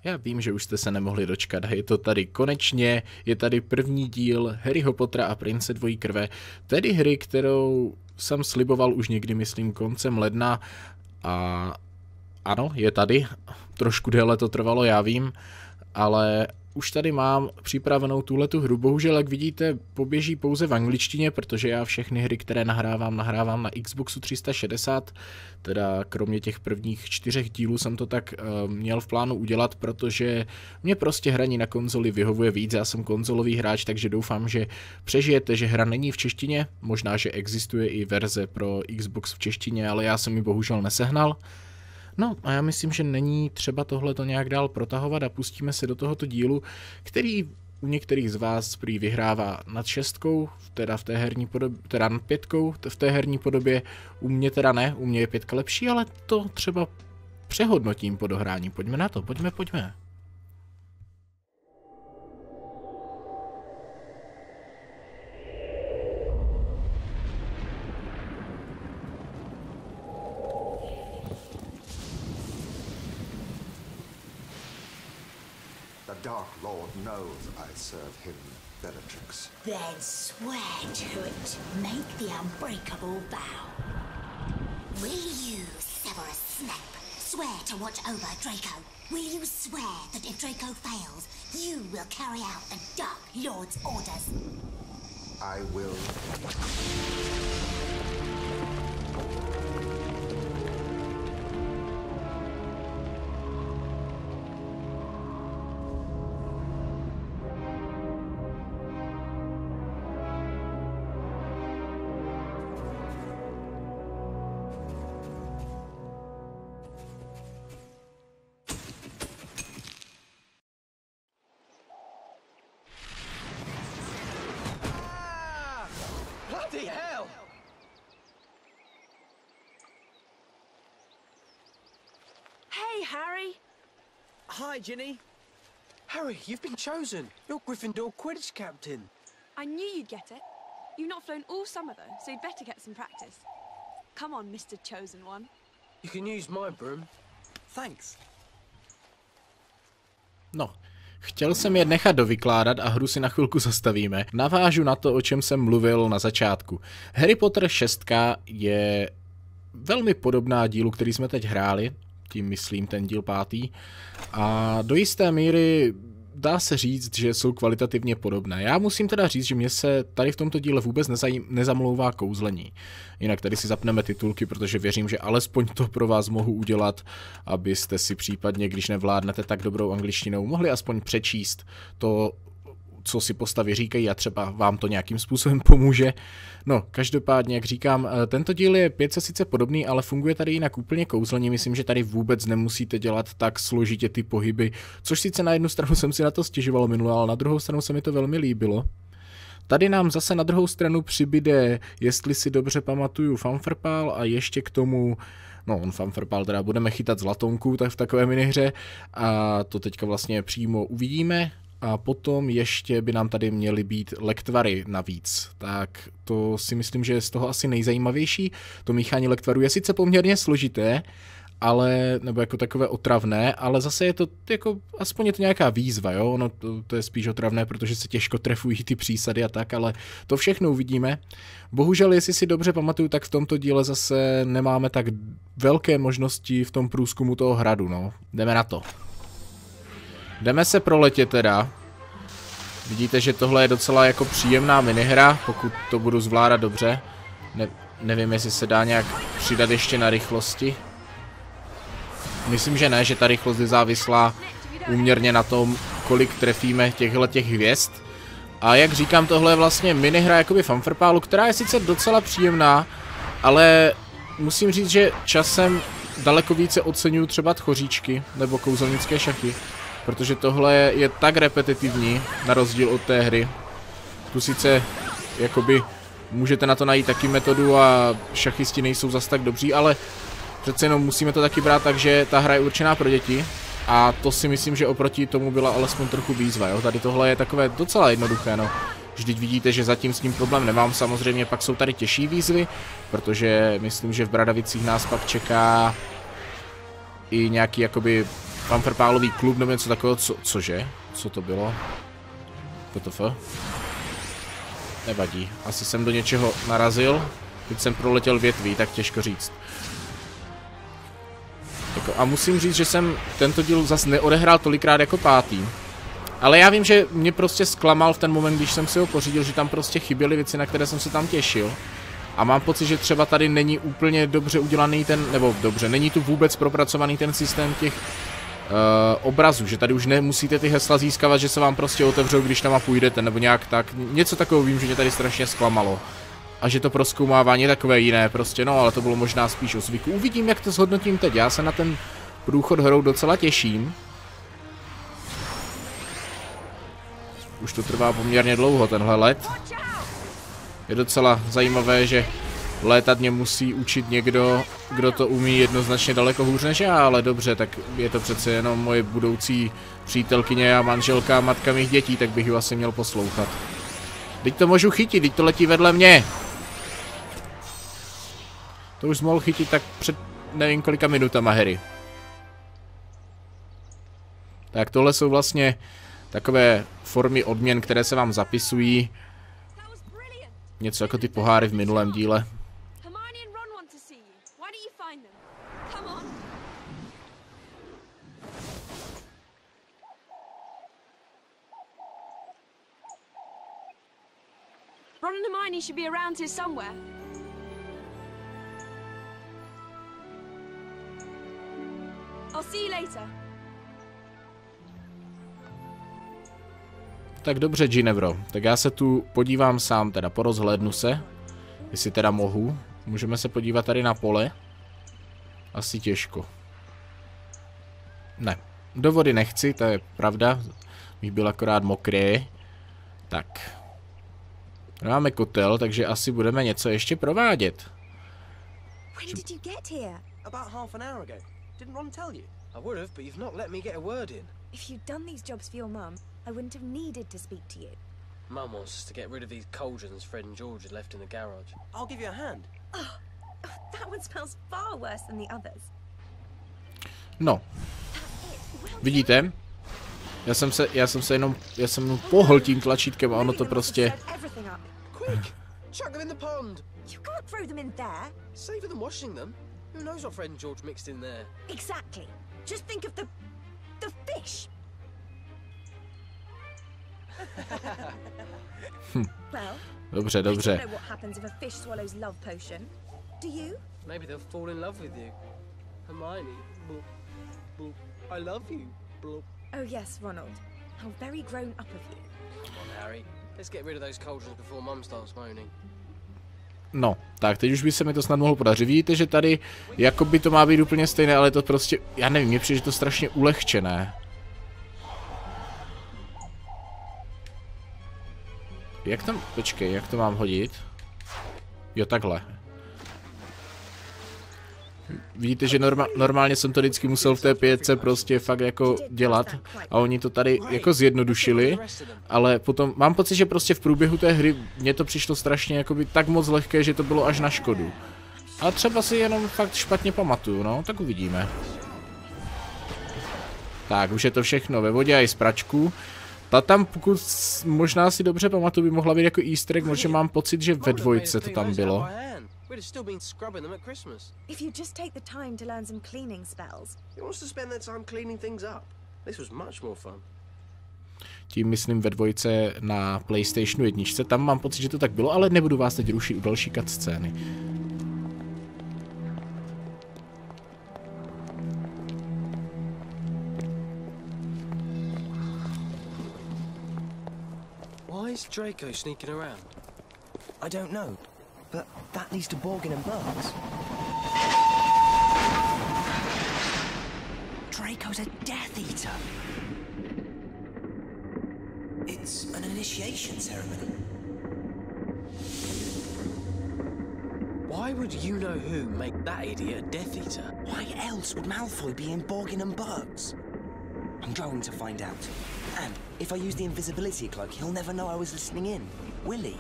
Já vím, že už jste se nemohli dočkat, je to tady konečně, je tady první díl Harryho Pottera a prince dvojí krve, tedy hry, kterou jsem sliboval už někdy, myslím, koncem ledna a ano, je tady, trošku déle to trvalo, já vím, ale už tady mám připravenou tuhletu hru, bohužel, jak vidíte, poběží pouze v angličtině, protože já všechny hry, které nahrávám na Xboxu 360, teda kromě těch prvních 4 dílů jsem to tak měl v plánu udělat, protože mě prostě hraní na konzoli vyhovuje víc, já jsem konzolový hráč, takže doufám, že přežijete, že hra není v češtině, možná, že existuje i verze pro Xbox v češtině, ale já jsem ji bohužel nesehnal. No a já myslím, že není třeba tohleto nějak dál protahovat a pustíme se do tohoto dílu, který u některých z vás prý vyhrává nad 6, teda v té herní podobě, teda nad 5 v té herní podobě, u mě teda ne, u mě je 5 lepší, ale to třeba přehodnotím po dohrání. Pojďme na to, pojďme. The Dark Lord knows I serve him Bellatrix. Then swear to it. Make the unbreakable vow. Will you, Severus Snape, swear to watch over Draco? Will you swear that if Draco fails, you will carry out the Dark Lord's orders? I will. Bloody hell! Hey, Harry! Hi, Ginny. Harry, you've been chosen. You're Gryffindor Quidditch captain. I knew you'd get it. You've not flown all summer, though, so you'd better get some practice. Come on, Mr. Chosen One. You can use my broom. Thanks. No, chtěl jsem je nechat dovykládat a hru si na chvilku zastavíme. Navážu na to, o čem jsem mluvil na začátku. Harry Potter 6 je velmi podobná dílu, který jsme teď hráli, tím myslím ten díl 5. A do jisté míry dá se říct, že jsou kvalitativně podobné. Já musím teda říct, že mě se tady v tomto díle vůbec nezamlouvá kouzlení. Jinak tady si zapneme titulky, protože věřím, že alespoň to pro vás mohu udělat, abyste si případně, když nevládnete tak dobrou angličtinou, mohli aspoň přečíst to, co si postavy říkají a třeba vám to nějakým způsobem pomůže. No, každopádně, jak říkám, tento díl je 5 sice podobný, ale funguje tady jinak úplně kouzleně. Myslím, že tady vůbec nemusíte dělat tak složitě ty pohyby, což sice na jednu stranu jsem si na to stěžoval minule, ale na druhou stranu se mi to velmi líbilo. Tady nám zase na druhou stranu přibyde, jestli si dobře pamatuju, Fanfrpál a ještě k tomu, no on Fanfrpál teda budeme chytat zlatonku tak v takové minihře a to teďka vlastně přímo uvidíme. A potom ještě by nám tady měly být lektvary navíc. Tak to si myslím, že je z toho asi nejzajímavější. To míchání lektvarů je sice poměrně složité, ale, nebo jako takové otravné, ale zase je to jako, aspoň je to nějaká výzva, jo? Ono to je spíš otravné, protože se těžko trefují ty přísady a tak, ale to všechno uvidíme. Bohužel, jestli si dobře pamatuju, tak v tomto díle zase nemáme tak velké možnosti v tom průzkumu toho hradu, no. Jdeme na to. Jdeme se proletět teda. Vidíte, že tohle je docela jako příjemná minihra, pokud to budu zvládat dobře. Nevím, jestli se dá nějak přidat ještě na rychlosti. Myslím, že ne, že ta rychlost je závislá úměrně na tom, kolik trefíme těch hvězd. A jak říkám, tohle je vlastně minihra jakoby Fanfrpálu, která je sice docela příjemná, ale musím říct, že časem daleko více oceňuju třeba tchoříčky nebo kouzelnické šachy. Protože tohle je tak repetitivní, na rozdíl od té hry. Tu sice, jakoby, můžete na to najít taky metodu a šachisti nejsou zas tak dobří, ale přece jenom musíme to taky brát tak, že ta hra je určená pro děti. A to si myslím, že oproti tomu byla alespoň trochu výzva, jo. Tady tohle je takové docela jednoduché, no. Vždyť vidíte, že zatím s tím problém nemám, samozřejmě pak jsou tady těžší výzvy, protože myslím, že v Bradavicích nás pak čeká i nějaký jakoby Vampirpálový klub nebo něco takového, cože? Co to bylo? WTF? Nevadí, asi jsem do něčeho narazil, teď jsem proletěl větví, tak těžko říct. Jako, a musím říct, že jsem tento díl zase neodehrál tolikrát jako 5. Ale já vím, že mě prostě zklamal v ten moment, když jsem si ho pořídil, že tam prostě chyběly věci, na které jsem se tam těšil. A mám pocit, že třeba tady není úplně dobře udělaný ten, nebo dobře, není tu vůbec propracovaný ten systém těch obrazů, že tady už nemusíte ty hesla získávat, že se vám prostě otevřou, když tam půjdete, nebo nějak tak. Něco takového vím, že mě tady strašně zklamalo. A že to prozkoumávání je takové jiné, prostě no, ale to bylo možná spíš o zvyku. Uvidím, jak to zhodnotím teď, já se na ten průchod hrou docela těším. Už to trvá poměrně dlouho, tenhle let. Je docela zajímavé, že létat mě musí učit někdo, kdo to umí jednoznačně daleko hůř než já, ale dobře, tak je to přece jenom moje budoucí přítelkyně a manželka a matka mých dětí, tak bych ji asi měl poslouchat. Teď to můžu chytit, teď to letí vedle mě. To už mohl chytit tak před nevím kolika minutama, Harry. Tak tohle jsou vlastně takové formy odměn, které se vám zapisují. Něco jako ty poháry v minulém díle. Ron and Hermione should be around here somewhere. I'll see you later. Tak dobře, Ginevro. Tak já se tu podívám sám, teda porozhlédnu se. Jestli teda mohu. Můžeme se podívat tady na pole. Asi těžko. Ne. Do vody nechci, to je pravda. Bych byl akorát mokrý. Tak. Máme kotel, takže asi budeme něco ještě provádět. When did you get here? About half an hour ago. Didn't Ron tell you? I would have, but you've not let me get a word in. If you'd done these jobs for your mum, I wouldn't have needed to speak to you. Mum wants us to get rid of these cauldrons Fred and George had left in the garage. I'll give you a hand. Oh, that one smells far worse than the others. No. Vidíte? Já jsem jenom pohl tím tlačítkem a ono to prostě... Quick! Chuck them in the pond! You can't throw them in there. Safer than washing them. Who knows what Fred and George mixed in there? Exactly. Just think of the fish. Well, Dobře, I dobře. don't know what happens if a fish swallows love potion. Do you? Maybe they'll fall in love with you. Hermione, bloop, bloop, I love you, bloop. Oh yes, Ronald. How very grown up of you. Come on, Harry. Let's get rid of those cauldrons before Mum starts moaning. No, tak teď už by se mi to snad mohlo podařit. Vidíte, že tady jakoby to má být úplně stejné, ale to prostě, já nevím, mě přijde, že to strašně ulehčené. Jak tam, počkej, jak to mám hodit? Jo, takhle. Vidíte, že normálně jsem to vždycky musel v té 5 prostě fakt jako dělat a oni to tady jako zjednodušili, ale potom mám pocit, že prostě v průběhu té hry mně to přišlo strašně jakoby tak moc lehké, že to bylo až na škodu. A třeba si jenom fakt špatně pamatuju, no, tak uvidíme. Tak, už je to všechno ve vodě a i z pračku. Ta tam, pokud možná si dobře pamatuju, by mohla být jako easter egg, možná mám pocit, že ve 2 to tam bylo. We'd have still been scrubbing them at Christmas. If you just take the time to learn some cleaning spells. He wants to spend their time cleaning things up. This was much more fun. Tím myslím ve 2 na PlayStationu 1. Tam mám pocit, že to tak bylo, ale nebudu vás teď rušit u další cutscény. Why is Draco sneaking around? I don't know, but that leads to Borgin and Burks. Draco's a Death Eater. It's an initiation ceremony. Why would you-know-who make that idiot a Death Eater? Why else would Malfoy be in Borgin and Burks? I'm going to find out. And if I use the invisibility cloak, he'll never know I was listening in, will he?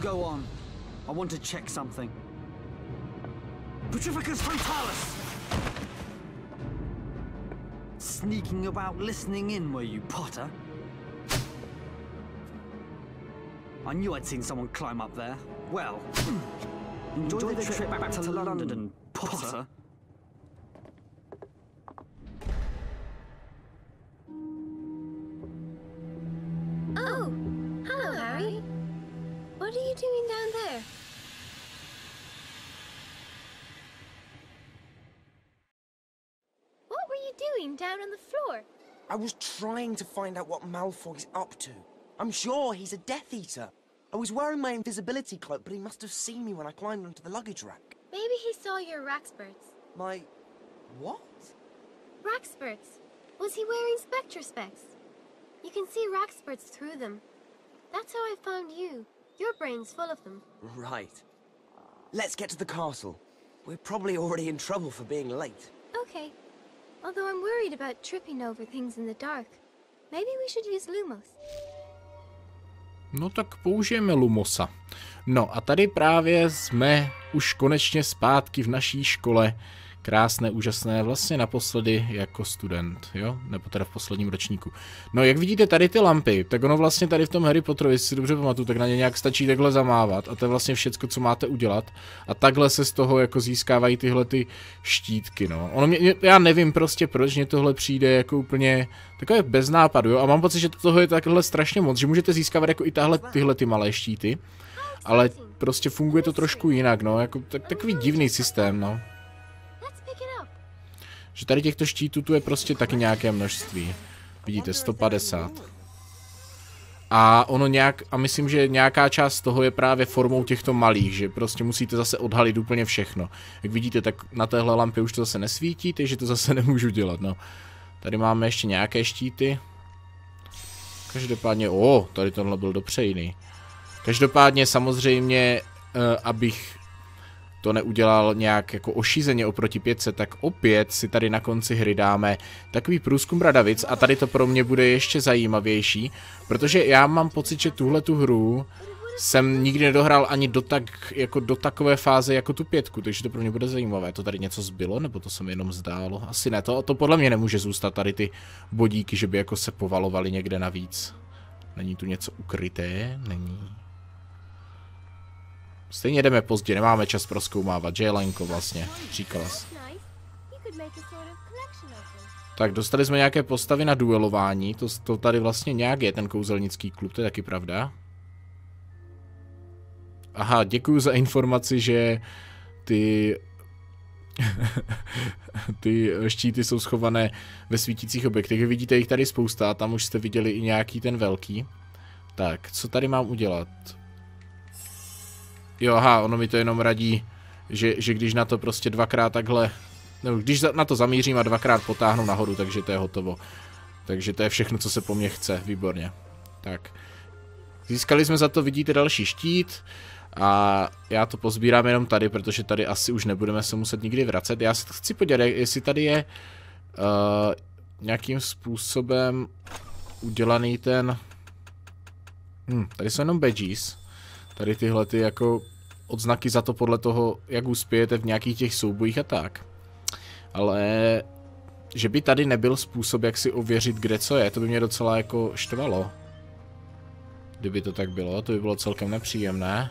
go on. I want to check something. Petrificus Frontalis! Sneaking about listening in, were you, Potter? I knew I'd seen someone climb up there. Well, enjoy the trip back to London, Potter. Oh, hello, Harry. What are you doing down there? What were you doing down on the floor? I was trying to find out what Malfoy's up to. I'm sure he's a Death Eater. I was wearing my invisibility cloak, but he must have seen me when I climbed onto the luggage rack. Maybe he saw your Raxburts. My... what? Raxburts. Was he wearing Spectre specs? You can see Raxburts through them. That's how I found you. Your brain's full of them. Right. Let's get to the castle. We're probably already in trouble for being late. Okay. Although I'm worried about tripping over things in the dark. Maybe we should use Lumos. No tak použijeme Lumosa. No a tady právě jsme už konečně zpátky v naší škole. Krásné, úžasné, vlastně naposledy jako student, jo? Nebo teda v posledním ročníku. No jak vidíte tady ty lampy, tak ono vlastně tady v tom Harry Potterovi, si dobře pamatuju, tak na ně nějak stačí takhle zamávat a to je vlastně všecko, co máte udělat. A takhle se z toho jako získávají tyhle ty štítky, no. Já nevím prostě proč, mně tohle přijde jako úplně takové bez nápadu, jo? A mám pocit, že toho je takhle strašně moc, že můžete získávat jako i tyhle ty malé štíty, ale prostě funguje to trošku jinak, no, jako takový divný systém, no. Že tady těchto štítů tu je prostě taky nějaké množství. Vidíte, 150. A ono nějak, a myslím, že nějaká část z toho je právě formou těchto malých, že prostě musíte zase odhalit úplně všechno. Jak vidíte, tak na téhle lampě už to zase nesvítí, takže to zase nemůžu dělat, no. Tady máme ještě nějaké štíty. Každopádně, tady tohle byl dopřejný. Každopádně samozřejmě, abych to neudělal nějak jako ošízeně oproti 500, tak opět si tady na konci hry dáme takový průzkum bradavic a tady to pro mě bude ještě zajímavější, protože já mám pocit, že tuhletu hru jsem nikdy nedohrál ani do takové fáze jako tu 5, takže to pro mě bude zajímavé. To tady něco zbylo, nebo to se mi jenom zdálo? Asi ne, to podle mě nemůže zůstat tady ty bodíky, že by jako se povalovaly někde navíc. Není tu něco ukryté? Není. Stejně jdeme pozdě, nemáme čas prozkoumávat, že je Lenko vlastně, říkala jsi. Tak, dostali jsme nějaké postavy na duelování, to tady vlastně nějak je ten kouzelnický klub, to je taky pravda. Aha, děkuju za informaci, že ty štíty jsou schované ve svítících objektech. Vidíte jich tady spousta, tam už jste viděli i nějaký ten velký. Tak, co tady mám udělat? Jo, aha, ono mi to jenom radí, že když na to prostě dvakrát takhle, nebo když na to zamířím a dvakrát potáhnu nahoru, takže to je hotovo. Takže to je všechno, co se po mně chce, výborně. Tak, získali jsme za to, vidíte, další štít a já to pozbírám jenom tady, protože tady asi už nebudeme se muset nikdy vracet. Já se chci podívat, jestli tady je nějakým způsobem udělaný ten, tady jsou jenom badges. Tady tyhle ty jako odznaky za to podle toho, jak uspějete v nějakých těch soubojích a tak. Ale že by tady nebyl způsob, jak si ověřit, kde co je, to by mě docela jako štvalo. Kdyby to tak bylo, to by bylo celkem nepříjemné.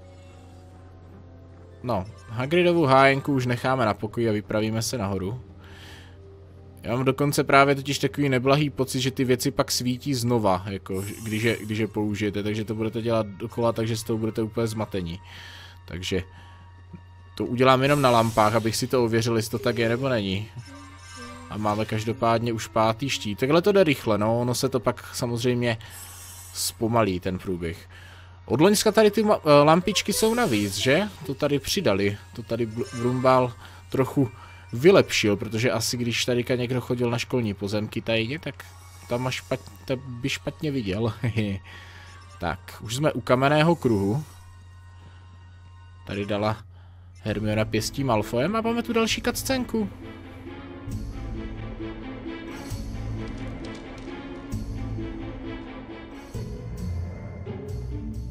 No, Hagridovu hájenku už necháme na pokoji a vypravíme se nahoru. Já mám dokonce právě totiž takový neblahý pocit, že ty věci pak svítí znova, jako když je použijete, takže to budete dělat dokola, takže z toho budete úplně zmatení. Takže to udělám jenom na lampách, abych si to ověřil, jestli to tak je nebo není. A máme každopádně už 5. štít. Takhle to jde rychle, no, ono se to pak samozřejmě zpomalí, ten průběh. Od loňska tady ty lampičky jsou navíc, že? To tady přidali, to tady Brumbál trochu vylepšil, protože asi když tady někdo chodil na školní pozemky tajně, tak tam by špatně viděl. Tak, už jsme u kamenného kruhu. Tady dala Hermiona pěstí Malfoyem a máme tu další cutscenku.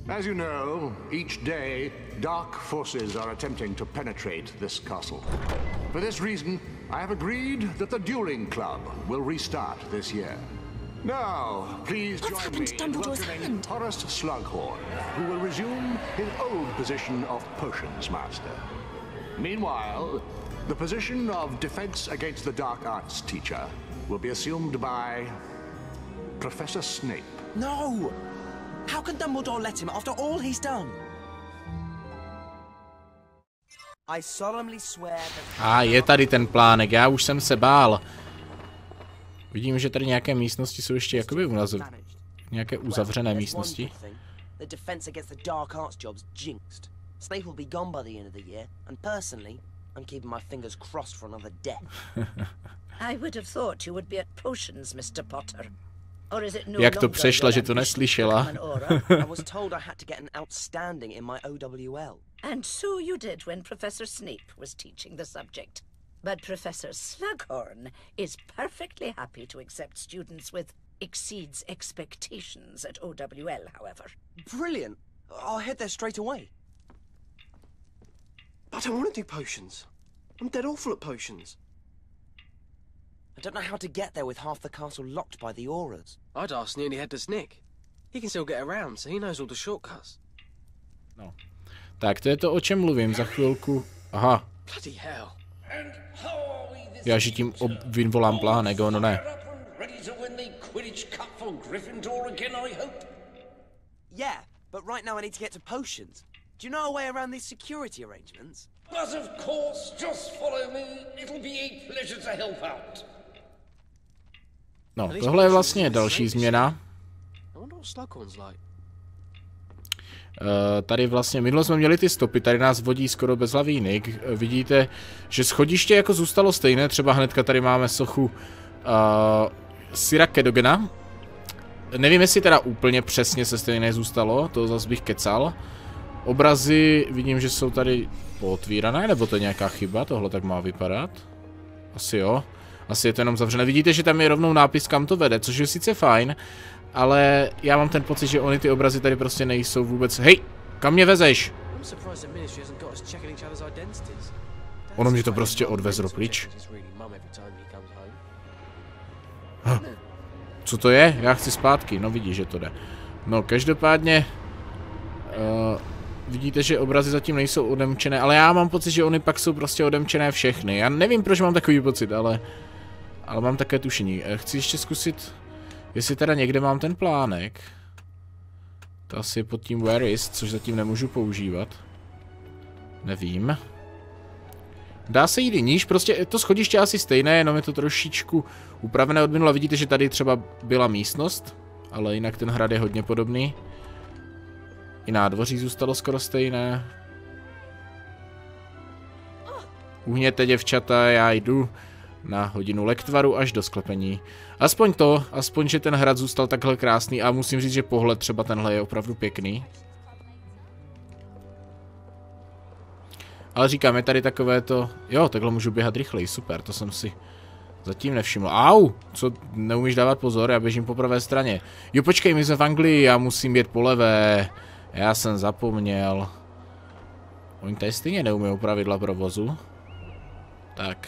As you know, each day, dark forces are attempting to penetrate this castle. For this reason, I have agreed that the Dueling Club will restart this year. Now, please join me in welcoming Horace Slughorn, who will resume his old position of Potions Master. Meanwhile, the position of Defense Against the Dark Arts teacher will be assumed by Professor Snape. No! How can Dumbledore let him after all he's done? I solemnly swear that... Je tady ten plánek, já už jsem se bál. Vidím, že tady nějaké místnosti jsou ještě jakoby nějaké uzavřené místnosti. The Defense Against the Dark Arts job's jinxed. Snape will be gone by the end of the year, and personally, I'm keeping my fingers crossed for another death. I would have thought you would be at Potions, Mr. Potter. Jak to přešla, že to neslyšela? I was told I had to get an outstanding in my OWL. And so you did when Professor Snape was teaching the subject. But Professor Slughorn is perfectly happy to accept students with exceeds expectations at OWL, however. Brilliant. I'll head there straight away. I don't want to do potions. I'm dead awful at potions. I don't know how to get there with half the castle locked by the auras. I'd ask nearly head to Nick. He can still get around, so he knows all the shortcuts. No. Tak, to je to, o čem mluvím za chvilku. Aha. Bloody hell. Já že tím vyvolám plánek, ono ne. Yeah, but right now I need to get to Potions. Do you know a way around these security arrangements? But of course, just follow me. It'll be a pleasure to help out. No, tohle je vlastně další změna. Tady vlastně, minule jsme měli ty stopy, tady nás vodí skoro bezhlavý Nick. Vidíte, že schodiště jako zůstalo stejné, třeba hnedka tady máme sochu Sira Kedogena. Nevím, jestli teda úplně přesně se stejné zůstalo, to zase bych kecal. Obrazy, vidím, že jsou tady pootvírané, nebo to je nějaká chyba, tohle tak má vypadat? Asi jo. Asi je to jenom zavřené. Vidíte, že tam je rovnou nápis, kam to vede, což je sice fajn, ale já mám ten pocit, že oni ty obrazy tady prostě nejsou vůbec. Hej, kam mě vezeš? Ono mě to prostě odvezlo pryč. Co to je? Já chci zpátky, no vidíš, že to jde. No, každopádně vidíte, že obrazy zatím nejsou odemčené, ale já mám pocit, že oni pak jsou prostě odemčené všechny. Já nevím, proč mám takový pocit, ale mám také tušení. Chci ještě zkusit, jestli teda někde mám ten plánek. To asi je pod tím Where is, což zatím nemůžu používat. Nevím. Dá se jít i níž, prostě to schodiště je asi stejné, jenom je to trošičku upravené od minula. Vidíte, že tady třeba byla místnost, ale jinak ten hrad je hodně podobný. I nádvoří zůstalo skoro stejné. Uhněte, děvčata, já jdu na hodinu lektvaru až do sklepení. Aspoň, že ten hrad zůstal takhle krásný a musím říct, že pohled třeba tenhle je opravdu pěkný. Ale říkám, je tady takové to... Jo, takhle můžu běhat rychleji, super, to jsem si zatím nevšiml. Au, co, neumíš dávat pozor, já běžím po pravé straně. Jo, počkej, my jsme v Anglii, já musím jet po levé. Já jsem zapomněl. Oni tady stejně neumí pravidla provozu. Tak.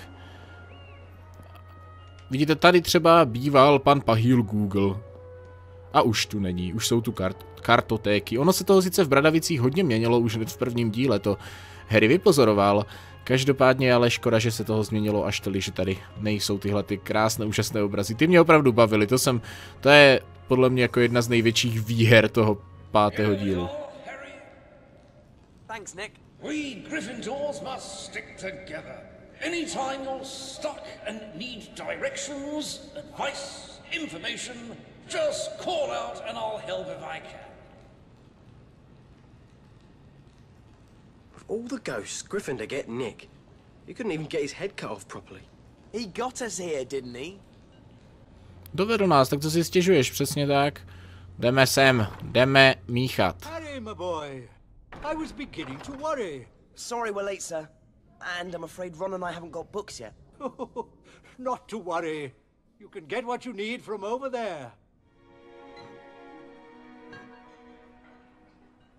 Vidíte, tady třeba býval pan Pahýl Google. A už tu není, už jsou tu kartotéky. Ono se toho sice v Bradavicích hodně měnilo, už v prvním díle to Harry vypozoroval. Každopádně ale škoda, že se toho změnilo až tolik, že tady nejsou tyhle ty krásné, úžasné obrazy. Ty mě opravdu bavily, to je podle mě jako jedna z největších výher toho 5. dílu. Thanks, Nick. We Gryffindors must stick together. Anytime you're stuck and need directions, advice, information, just call out and I'll help if I can. Of all the ghosts, Gryffindor get Nick. He couldn't even get his head cut off properly. He got us here, didn't he? Dovedl nás, tak co si stěžuješ, přesně tak. Jdeme sem, jdeme míchat. Harry, my boy. I was beginning to worry. Sorry we're late, sir. And I'm afraid Ron and I haven't got books yet. Not to worry. You can get what you need from over there.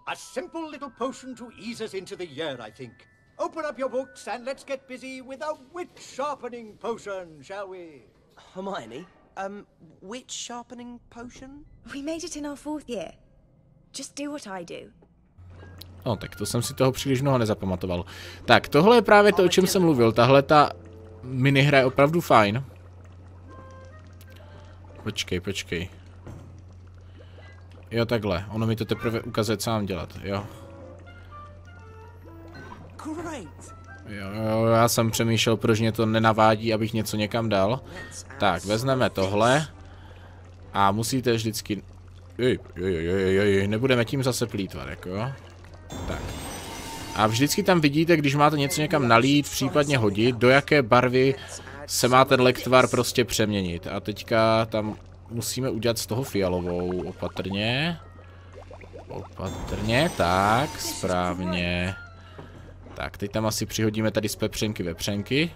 A simple little potion to ease us into the year, I think. Open up your books and let's get busy with a wit sharpening potion, shall we? Hermione, wit sharpening potion? We made it in our 4th year. Just do what I do. No, tak to jsem si toho příliš mnoho nezapamatoval. Tak, tohle je právě to, o čem jsem mluvil. Tahle ta minihra je opravdu fajn. Počkej. Jo, takhle. Ono mi to teprve ukazuje, co mám dělat, jo. Jo, já jsem přemýšlel, proč mě to nenavádí, abych něco někam dal. Tak, vezmeme tohle. A musíte vždycky... nebudeme tím zase plýtvat, jako jo. Tak. A vždycky tam vidíte, když máte něco někam nalít, případně hodit, do jaké barvy se má ten lektvar prostě přeměnit. A teďka tam musíme udělat z toho fialovou, opatrně. Opatrně, tak, správně. Tak, teď tam asi přihodíme tady z pepřenky vepřenky.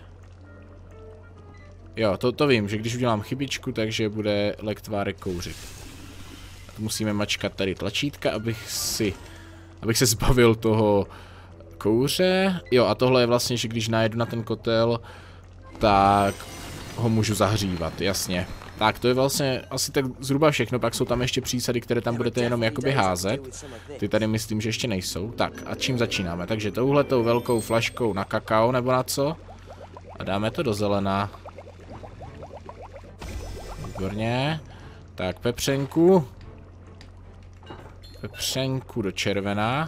Jo, to vím, že když udělám chybičku, takže bude lektvárek kouřit. Musíme mačkat tady tlačítka, abych se zbavil toho kouře. Jo, a tohle je vlastně, že když najedu na ten kotel, tak ho můžu zahřívat, jasně. Tak, to je vlastně asi tak zhruba všechno, pak jsou tam ještě přísady, které tam budete jenom jakoby házet. Ty tady myslím, že ještě nejsou. Tak, a čím začínáme? Takže touhletou velkou flaškou na kakao, nebo na co? A dáme to do zelená. Výborně. Tak, pepřenku. Pepřenku do červená.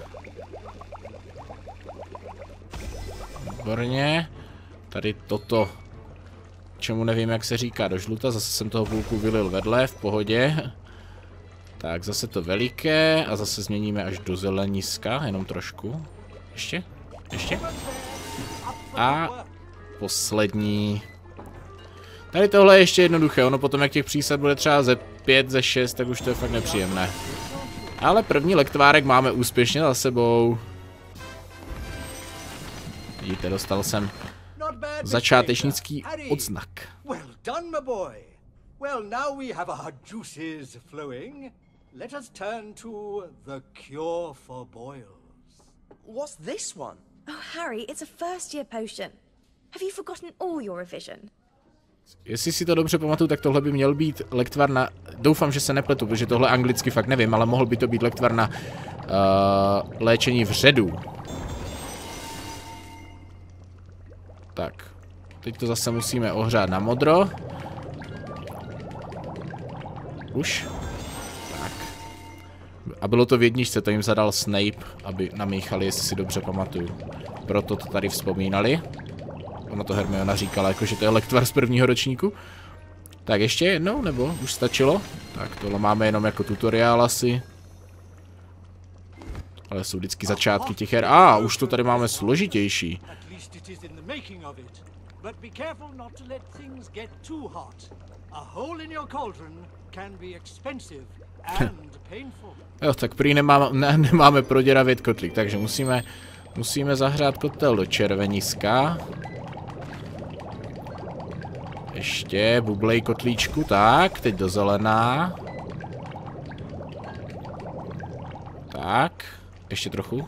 Výborně. Tady toto, čemu nevím, jak se říká, do žluta. Zase jsem toho půlku vylil vedle, v pohodě. Tak, zase to veliké a zase změníme až do zeleniska, jenom trošku. Ještě? A poslední. Tady tohle je ještě jednoduché, ono potom, jak těch přísad bude třeba ze 5, ze 6, tak už to je fakt nepříjemné. Ale první lektvárek máme úspěšně za sebou. Vidíte, dostal jsem začátečnický odznak. Well done, my boy. Well, now we have our juices flowing. Let us turn to the cure for boils. What's this one? Oh, Harry, it's a first-year potion. Have you forgotten all your revision? Jestli si to dobře pamatuju, tak tohle by měl být lektvar na... Doufám, že se nepletu, protože tohle anglicky fakt nevím, ale mohl by to být lektvar na léčení vředů. Tak. Teď to zase musíme ohřát na modro. Už. Tak. A bylo to v jedničce, to jim zadal Snape, aby namíchali, jestli si dobře pamatuju. Proto to tady vzpomínali. Ona to Hermiona říkala, jako že to je lektvar z prvního ročníku. Tak ještě jednou, nebo už stačilo? Tak tohle máme jenom jako tutoriál asi. Ale jsou vždycky začátky těch her. Už to tady máme složitější. Jo, tak prý nemáme proděravět kotlík, takže musíme zahrát kotel do červeniska. Ještě, bublej kotlíčku, tak, teď do zelená. Tak, ještě trochu.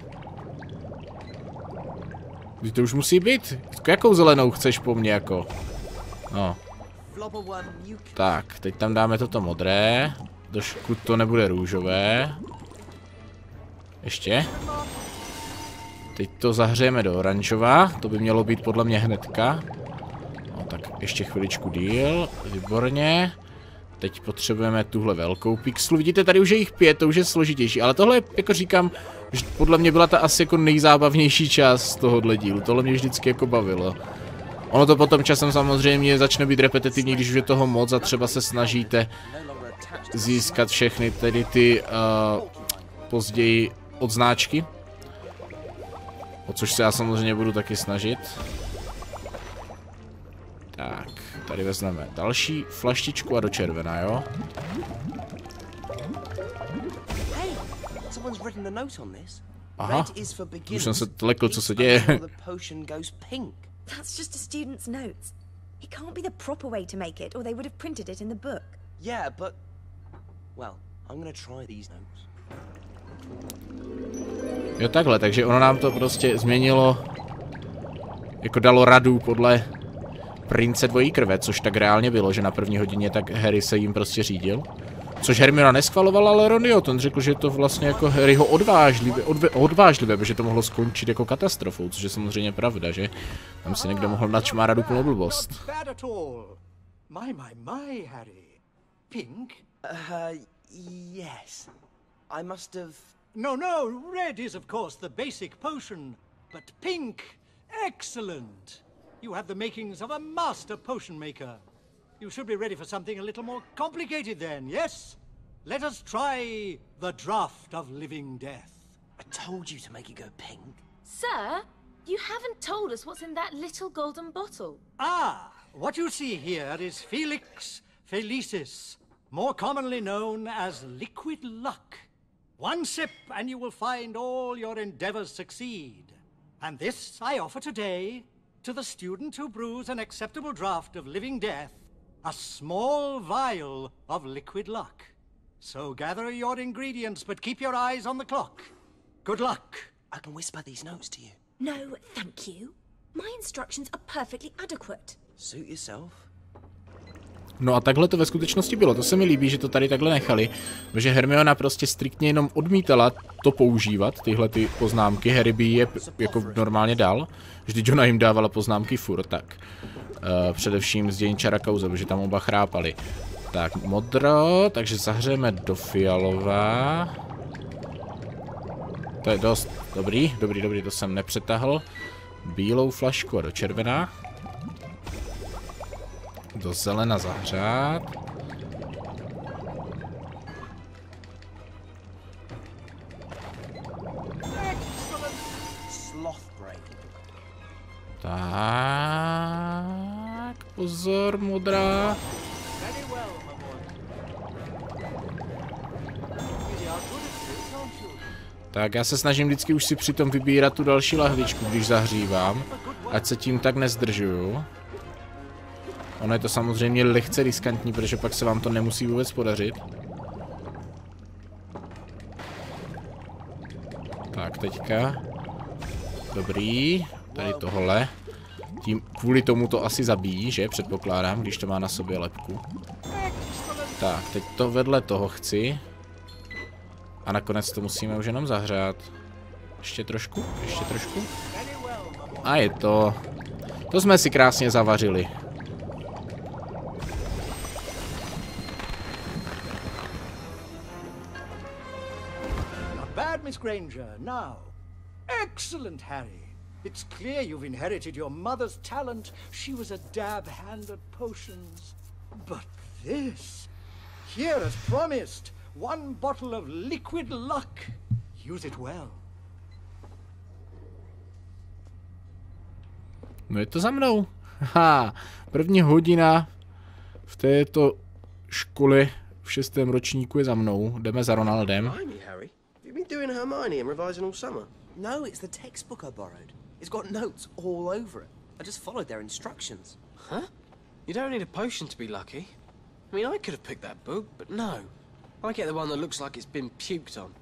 Kdy to už musí být? Jakou zelenou chceš po mně, jako? No. Tak, teď tam dáme toto modré. Dokud to nebude růžové. Ještě. Teď to zahřejeme do oranžova. To by mělo být podle mě hnedka. No tak ještě chviličku díl. Výborně. Teď potřebujeme tuhle velkou pixelu. Vidíte, tady už je jich 5, to už je složitější. Ale tohle, jako říkám, podle mě byla ta asi jako nejzábavnější část z tohohle dílu. Tohle mě vždycky jako bavilo. Ono to potom časem samozřejmě začne být repetitivní, když už je toho moc a třeba se snažíte získat všechny tedy ty později odznáčky. O což se já samozřejmě budu taky snažit. Tak, tady vezmeme další flaštičku a do červená, jo? Aha, už jsem se lekl, co se děje. That's just a student's notes. It can't be the proper way to make it, or they would have printed it in the book. Yeah, but... Well, I'm gonna try these notes. Jo, takhle, takže ono nám to prostě změnilo, jako dalo radu podle prince dvojí krve, což tak reálně bylo, že na první hodině tak Harry se jim prostě řídil. Což Hermiona neschvalovala, ale Ron jo, ten řekl, že to vlastně jako Harryho odvážlivé, protože to mohlo skončit jako katastrofou, což je samozřejmě pravda, že? Tam si někdo mohl načmárat úplnou blbost. My, Harry. Pink? Yes. I must have... No, red is of course the basic potion, but pink, excellent. You have the makings of a master potion maker. You should be ready for something a little more complicated then, yes? Let us try the Draught of Living Death. I told you to make it go pink. Sir, you haven't told us what's in that little golden bottle. Ah, what you see here is Felix Felicis, more commonly known as liquid luck. One sip and you will find all your endeavors succeed. And this I offer today to the student who brews an acceptable draught of living death, a small vial of liquid luck. So gather your ingredients, but keep your eyes on the clock. Good luck. I can whisper these notes to you. No, thank you. My instructions are perfectly adequate. Suit yourself. No a takhle to ve skutečnosti bylo, to se mi líbí, že to tady takhle nechali, protože Hermiona prostě striktně jenom odmítala to používat, tyhle ty poznámky, Harry by je jako normálně dal, vždyť ona jim dávala poznámky furt, tak. Především z dějin Čara Kauze, protože tam oba chrápali. Tak, modro, takže zahřejeme do fialová. To je dost dobrý, to jsem nepřetahl. Bílou flašku a do červená. Do zelena zahřát. Tak, pozor, modrá. Tak, já se snažím vždycky už si přitom vybírat tu další lahvičku, když zahřívám, ať se tím tak nezdržuju. Ono je to samozřejmě lehce riskantní, protože pak se vám to nemusí vůbec podařit. Tak, teďka. Dobrý. Tady tohle. Tím, kvůli tomu to asi zabíjí, že? Předpokládám, když to má na sobě lepku. Tak, teď to vedle toho chci. A nakonec to musíme už jenom zahřát. Ještě trošku, ještě trošku. A je to. To jsme si krásně zavařili. Not bad, Miss Granger. Now. Excellent, Harry. It's clear you've inherited your mother's talent. She was a dab hand at potions. But this, here as promised, one bottle of liquid luck. Use it well. No je to za mnou. Haha, první hodina v této škole v 6. ročníku je za mnou. Jdeme za Ronaldem. Harry, you've been doing Hermione and revising all summer. No, it's the textbook I borrowed. It's got notes all over it. I just followed their instructions. Huh? You don't need a potion to be lucky. I mean, I could have picked that book, but no. I get the one that looks like it's been puked on.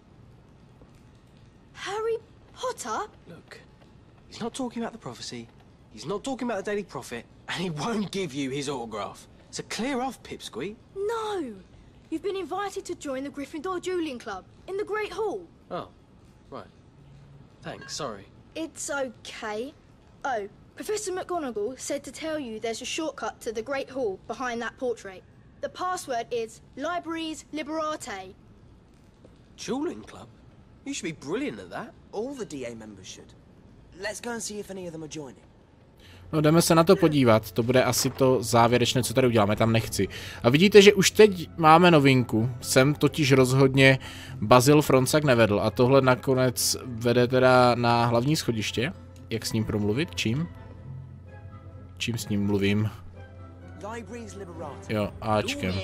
Harry Potter? Look, he's not talking about the prophecy, he's not talking about the Daily Prophet, and he won't give you his autograph. So clear off, Pipsqueak. No! You've been invited to join the Gryffindor Dueling Club in the Great Hall. Oh, right. Thanks, sorry. It's okay. Oh, Professor McGonagall said to tell you there's a shortcut to the Great Hall behind that portrait. The password is Libraries Liberate. Dueling Club? You should be brilliant at that. All the DA members should. Let's go and see if any of them are joining. No jdeme se na to podívat, to bude asi to závěrečné, co tady uděláme, tam nechci. A vidíte, že už teď máme novinku, sem totiž rozhodně Basil Fronzak nevedl a tohle nakonec vede teda na hlavní schodiště. Jak s ním promluvit? Čím? Čím s ním mluvím? Jo, Ačkem.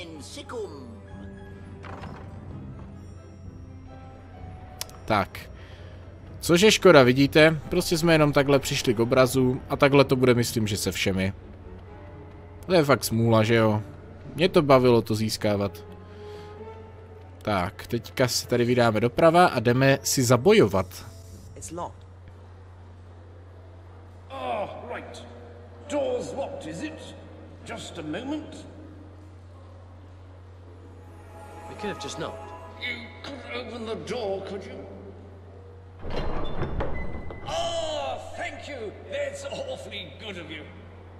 Tak. Což je škoda, vidíte? Prostě jsme jenom takhle přišli k obrazu a takhle to bude, myslím, že se všemi. To je fakt smůla, že jo? Mě to bavilo to získávat. Tak, teďka se tady vydáme doprava a jdeme si zabojovat. Ah, right. Door's locked, is it? Just a moment. We could have just knocked. You couldn't open the door, could you? Ah, thank you. That's awfully good of you.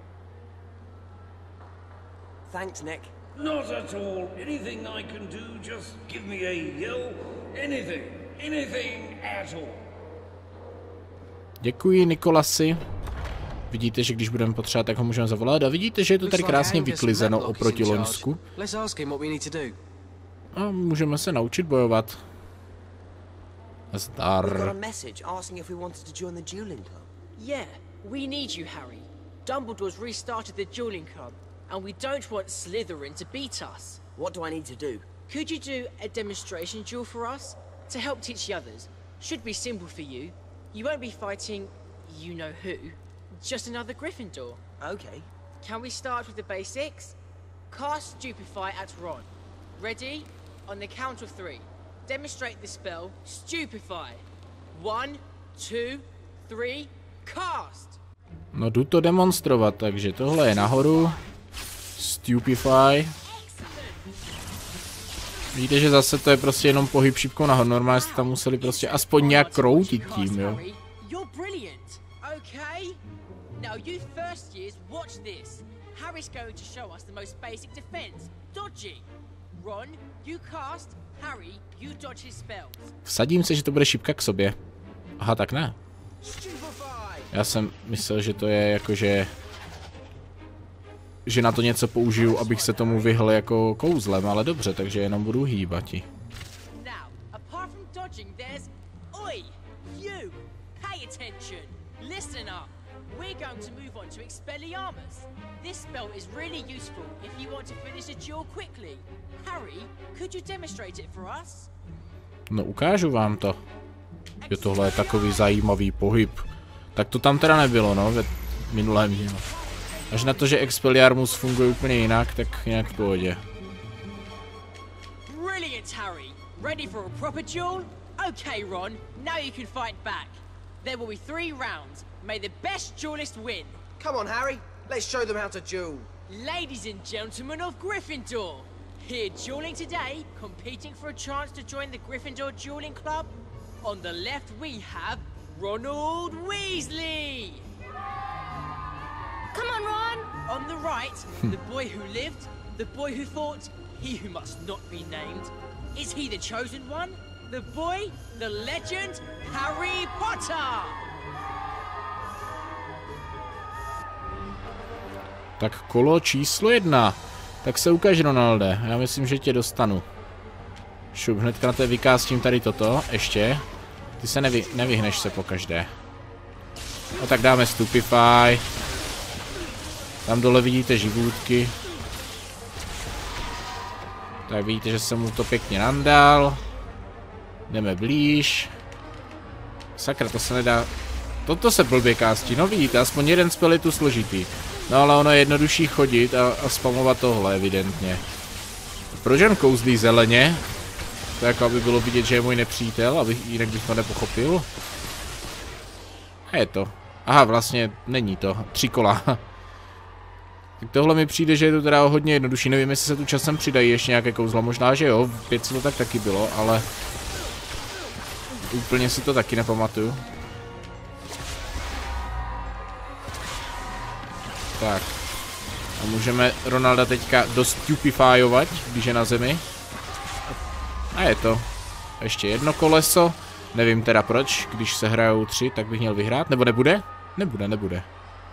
Thanks, Nick. Not at all. Anything I can do, just give me a yell. Anything. Anything at all. Děkuji, Nikolasi. Vidíte, že když budeme potřebovat, tak ho můžeme zavolat. A vidíte, že je to tady krásně vyklizeno oproti loňsku. A můžeme se naučit bojovat. Zdar. Yeah, we need you, Harry. Dumbledore's restarted the dueling club, and we don't want Slytherin to beat us. What do I need to do? Could you do a demonstration duel for us to help teach the others? Should be simple for you. You won't be fighting, you know who, just another Gryffindor. Okay. Can we start with the basics? Cast Stupefy at Ron. Ready? On the count of 3. Demonstrate the spell Stupefy. 1, 2, 3, cast! No jdu to demonstrovat, takže tohle je nahoru. Stupefy. Vidíte, že zase to je prostě jenom pohyb šipkou nahoru. Normálně jste tam museli prostě aspoň nějak kroutit tím, jo. Now you first years watch this. Harry's going to show us the most basic defense. Dodgy. Ron, you cast. Harry, you dodge his spells. Vsadím se, že to bude šipka k sobě. Aha, tak ne. Já jsem myslel, že to je jakože... že na to něco použiju, abych se tomu vyhl jako kouzlem, ale dobře, takže jenom budu hýbati. Now, apart from dodging, there's... Oi! You! Pay attention! Listen up! We're going to move on to Expelliarmus. This spell is really useful if you want to finish a duel quickly. Harry, could you demonstrate it for us? No ukážu vám to. Jo, tohle je takový zajímavý pohyb. Tak to tam teda nebylo, no, ve minulém dílu. Až na to, že Expelliarmus funguje úplně jinak, tak nějak v pohodě. Brilliant, Harry. Ready for a proper duel? Okay, Ron. Now you can fight back. There will be 3 rounds. May the best duelist win. Come on, Harry. Let's show them how to duel. Ladies and gentlemen of Gryffindor, here dueling today, competing for a chance to join the Gryffindor Dueling Club. On the left we have Ronald Weasley. Come on, Ron! On the right, the boy who lived, the boy who fought, he who must not be named. Is he the chosen one? The boy, the legend, Harry Potter! Tak kolo číslo 1. Tak se ukaž, Ronalde. Já myslím, že tě dostanu. Šup, hnedka na té vykástím tady toto. Ještě. Ty se nevyhneš se pokaždé. No tak dáme Stupefy. Tam dole vidíte živůdky. Tak vidíte, že jsem mu to pěkně nandal. Jdeme blíž. Sakra, to se nedá... Toto se blbě kástí, no vidíte, aspoň jeden spell je tu složitý. No ale ono je jednodušší chodit a spamovat tohle, evidentně. Proč on kouzlí zeleně? To jako aby bylo vidět, že je můj nepřítel, jinak bych to nepochopil. A je to. Aha, vlastně není to. 3 kola. Tak tohle mi přijde, že je to teda hodně jednodušší. Nevím, jestli se tu časem přidají ještě nějaké kouzla. Možná, že jo. V 5 to tak taky bylo, ale... úplně si to taky nepamatuju. Tak. A můžeme Ronalda teďka dostupifyovat, když je na zemi. A je to. Ještě jedno koleso. Nevím teda proč, když se hrajou 3, tak bych měl vyhrát. Nebo nebude? Nebude.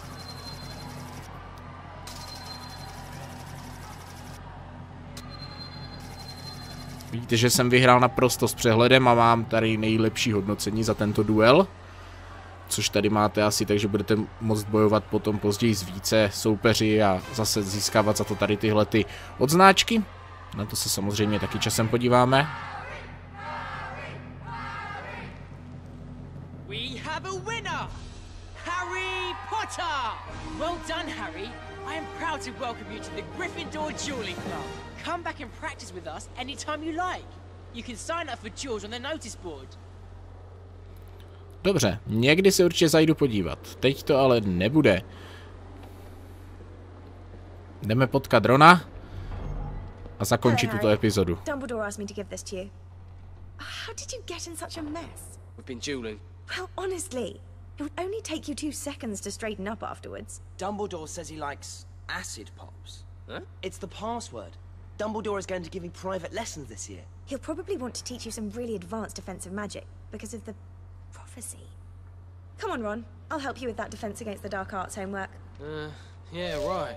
Vidíte, že jsem vyhrál naprosto s přehledem a mám tady nejlepší hodnocení za tento duel. Což tady máte asi, takže budete moct bojovat potom později s více soupeři a zase získávat za to tady tyhle ty odznáčky. Na to se samozřejmě taky časem podíváme. We have a winner! Harry Potter! Well done, Harry. I am proud to welcome you to the Gryffindor Dueling Club. Come back and practice with us anytime you like. You can sign up for George on the notice board. Dobře, někdy se určitě zajdu podívat. Teď to ale nebude. Jdeme potkat Rona a zakončit tuto epizodu. Dumbledore asked me to give this to you. How did you get in such a mess? We've been dueling. Well, honestly, it would only take you 2 seconds to straighten up afterwards. Dumbledore says he likes acid pops. Huh? It's the password. Dumbledore is going to give me private lessons this year. He'll probably want to teach you some really advanced defensive magic because of the prophecy. Come on, Ron. I'll help you with that Defense Against the Dark Arts homework. Yeah, right.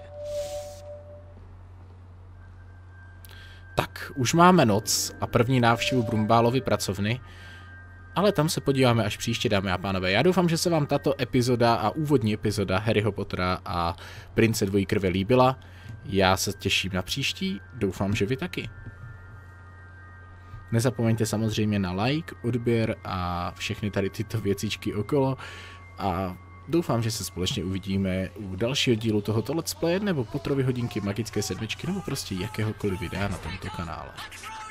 Tak, už máme noc a první návštěvu Brumbálovy pracovny, ale tam se podíváme až příště, dámy a pánové. Já doufám, že se vám tato epizoda a úvodní epizoda Harryho Pottera a Prince dvojí krve líbila. Já se těším na příští, doufám, že vy taky. Nezapomeňte samozřejmě na like, odběr a všechny tady tyto věcičky okolo a doufám, že se společně uvidíme u dalšího dílu tohoto let's play nebo Potterovy hodinky magické sedmičky nebo prostě jakéhokoliv videa na tomto kanále.